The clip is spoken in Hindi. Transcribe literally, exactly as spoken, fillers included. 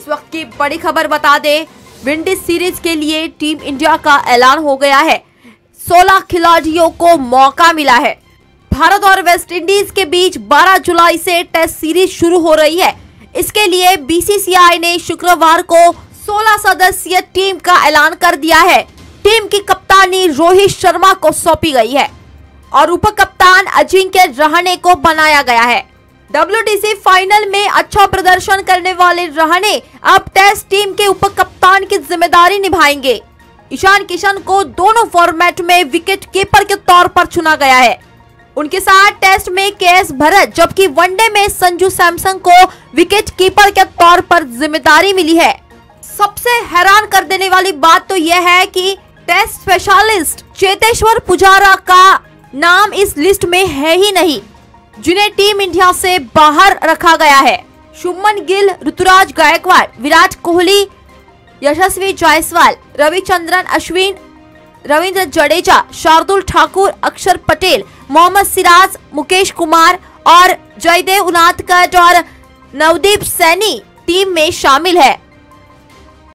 इस वक्त की बड़ी खबर बता दें, विंडीज सीरीज के लिए टीम इंडिया का ऐलान हो गया है। सोलह खिलाड़ियों को मौका मिला है। भारत और वेस्ट इंडीज के बीच बारह जुलाई से टेस्ट सीरीज शुरू हो रही है। इसके लिए बीसीसीआई ने शुक्रवार को सोलह सदस्यीय टीम का ऐलान कर दिया है। टीम की कप्तानी रोहित शर्मा को सौंपी गई है और उप कप्तान अजिंक्य रहाणे को बनाया गया है। डब्ल्यूटीसी फाइनल में अच्छा प्रदर्शन करने वाले रहाणे अब टेस्ट टीम के उप कप्तान की जिम्मेदारी निभाएंगे। ईशान किशन को दोनों फॉर्मेट में विकेट कीपर के तौर पर चुना गया है। उनके साथ टेस्ट में के एस भरत, जबकि वनडे में संजू सैमसन को विकेट कीपर के तौर पर जिम्मेदारी मिली है। सबसे हैरान कर देने वाली बात तो यह है कि टेस्ट स्पेशलिस्ट चेतेश्वर पुजारा का नाम इस लिस्ट में है ही नहीं, जिन्हें टीम इंडिया से बाहर रखा गया है। शुभमन गिल, ऋतुराज गायकवाड़, विराट कोहली, यशस्वी जायसवाल, रविचंद्रन अश्विन, रविंद्र जडेजा, शार्दुल ठाकुर, अक्षर पटेल, मोहम्मद सिराज, मुकेश कुमार और जयदेव उनादकट और नवदीप सैनी टीम में शामिल है।